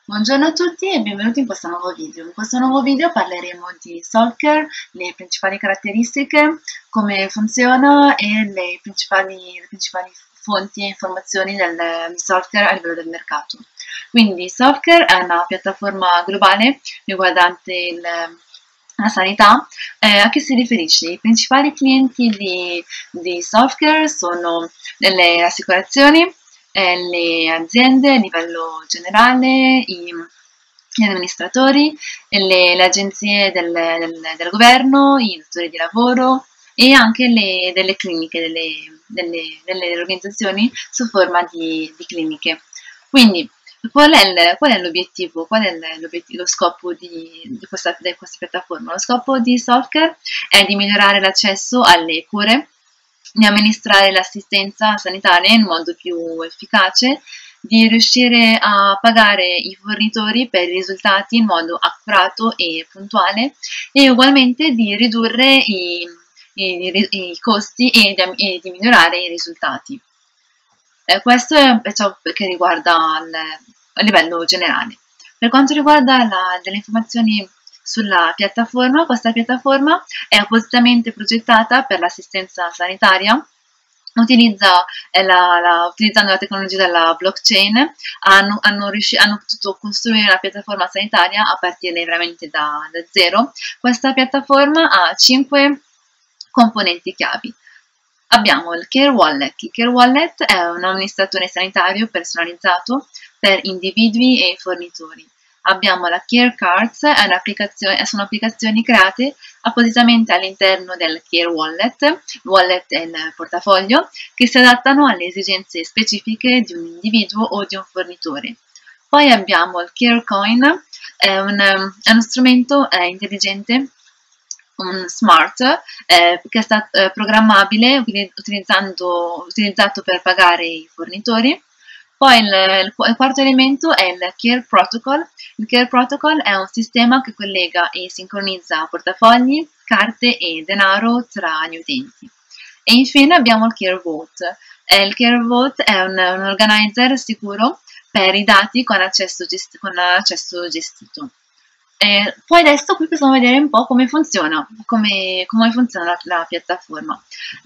Buongiorno a tutti e benvenuti in questo nuovo video. In questo nuovo video parleremo di Solcare, le principali caratteristiche, come funziona e le principali fonti e informazioni di Solcare a livello del mercato. Quindi Solcare è una piattaforma globale riguardante la sanità. A che si riferisce? I principali clienti di Solcare sono le assicurazioni, le aziende a livello generale, gli amministratori, le agenzie del governo, i datori di lavoro e anche delle cliniche, delle organizzazioni su forma di cliniche. Quindi, qual è l'obiettivo? Qual è lo scopo di questa piattaforma? Lo scopo di Solcare è di migliorare l'accesso alle cure, di amministrare l'assistenza sanitaria in modo più efficace, di riuscire a pagare i fornitori per i risultati in modo accurato e puntuale e ugualmente di ridurre i costi e di migliorare i risultati. Questo è ciò che riguarda a livello generale. Per quanto riguarda delle informazioni sulla piattaforma, questa piattaforma è appositamente progettata per l'assistenza sanitaria, utilizzando la tecnologia della blockchain, hanno potuto costruire una piattaforma sanitaria a partire veramente da zero. Questa piattaforma ha 5 componenti chiavi. Abbiamo il Care Wallet. Il Care Wallet è un amministratore sanitario personalizzato per individui e fornitori. Abbiamo la Care Cards, sono applicazioni create appositamente all'interno del Care Wallet. Il wallet è il portafoglio, che si adattano alle esigenze specifiche di un individuo o di un fornitore. Poi abbiamo il Care Coin, è uno strumento intelligente, un smart, che è programmabile, utilizzato per pagare i fornitori. Poi il quarto elemento è il Care Protocol. Il Care Protocol è un sistema che collega e sincronizza portafogli, carte e denaro tra gli utenti. E infine abbiamo il Care Vault. Il Care Vault è un organizer sicuro per i dati con accesso gestito. Poi adesso qui possiamo vedere un po' come funziona la piattaforma.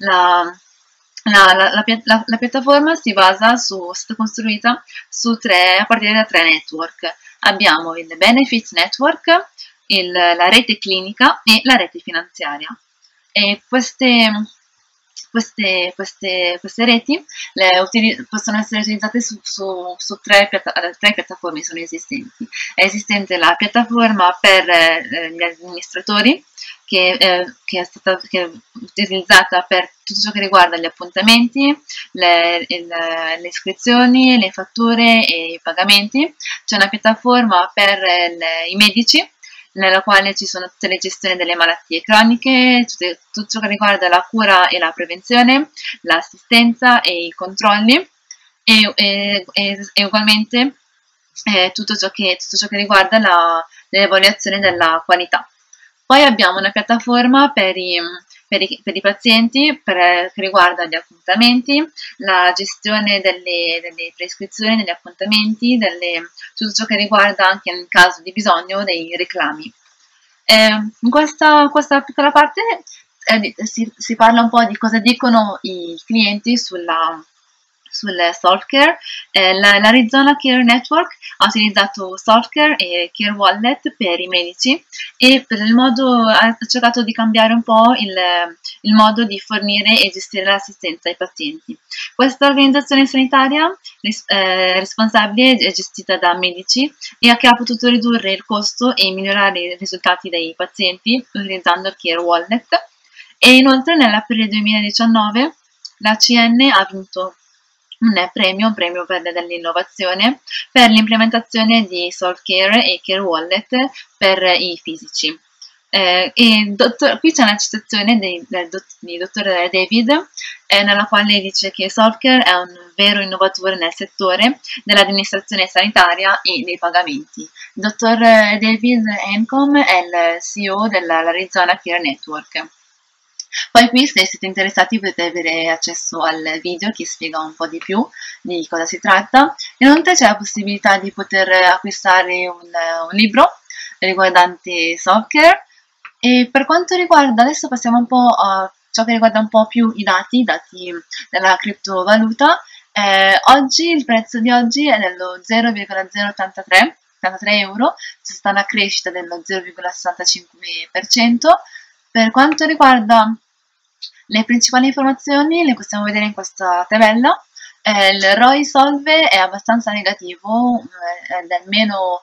La piattaforma è stata costruita a partire da 3 network. Abbiamo il Benefit Network, la rete clinica e la rete finanziaria. E queste reti possono essere utilizzate su 3 piattaforme sono esistenti. È esistente la piattaforma per gli amministratori, che è utilizzata per tutto ciò che riguarda gli appuntamenti, le iscrizioni, le fatture e i pagamenti. C'è una piattaforma per i medici, nella quale ci sono tutte le gestioni delle malattie croniche, tutto ciò che riguarda la cura e la prevenzione, l'assistenza e i controlli e ugualmente tutto ciò che riguarda l'evaluazione della qualità. Poi abbiamo una piattaforma per i pazienti che riguarda gli appuntamenti, la gestione delle prescrizioni, degli appuntamenti, tutto ciò che riguarda anche in caso di bisogno dei reclami. In questa piccola parte si parla un po' di cosa dicono i clienti sul Solcare. L'Arizona Care Network ha utilizzato Solcare e Care Wallet per i medici e ha cercato di cambiare un po' il modo di fornire e gestire l'assistenza ai pazienti. Questa organizzazione sanitaria responsabile è gestita da medici e che ha potuto ridurre il costo e migliorare i risultati dei pazienti utilizzando il Care Wallet. E inoltre nell'aprile 2019 l'ACN ha vinto un premio dell'innovazione per l'implementazione di Solcare e Care Wallet per i fisici. Qui c'è una citazione di dottor David, nella quale dice che Solcare è un vero innovatore nel settore dell'amministrazione sanitaria e dei pagamenti. Il dottor David Encom è il CEO dell'Arizona Care Network. Poi qui, se siete interessati, potete avere accesso al video che spiega un po' di più di cosa si tratta. Inoltre c'è la possibilità di poter acquistare un libro riguardante software. E per quanto riguarda, adesso passiamo un po' a ciò che riguarda un po' più i dati della criptovaluta. Oggi il prezzo di oggi è dello 0,083 euro, c'è stata una crescita dello 0,65%. Per quanto riguarda le principali informazioni le possiamo vedere in questa tabella. Il ROI Solve è abbastanza negativo, è del meno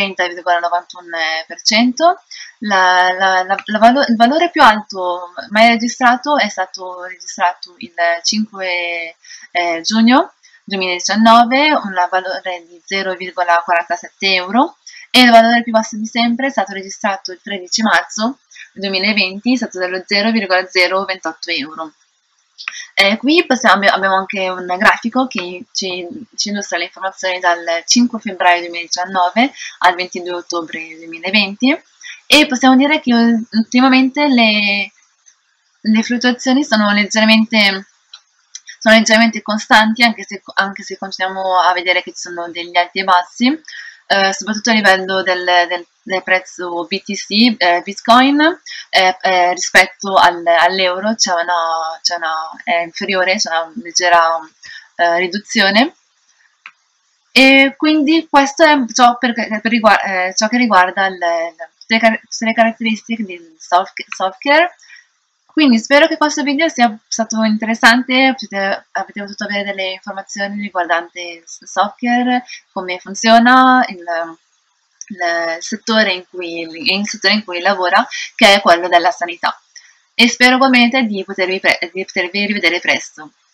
30,91%. Il valore più alto mai registrato è stato registrato il 5 giugno 2019, un valore di 0,47 euro, e il valore più basso di sempre è stato registrato il 13 marzo 2020, è stato dello 0,028 euro. Qui abbiamo anche un grafico che ci illustra le informazioni dal 5 febbraio 2019 al 22 ottobre 2020, e possiamo dire che ultimamente le fluttuazioni sono leggermente costanti, anche se continuiamo a vedere che ci sono degli alti e bassi, soprattutto a livello del prezzo BTC, Bitcoin, rispetto all'euro è inferiore, c'è una leggera riduzione. E quindi questo è ciò che riguarda tutte le caratteristiche del software. Quindi spero che questo video sia stato interessante, avete potuto avere delle informazioni riguardanti il software, come funziona, il settore in cui lavora, che è quello della sanità. E spero ugualmente di potervi rivedere presto.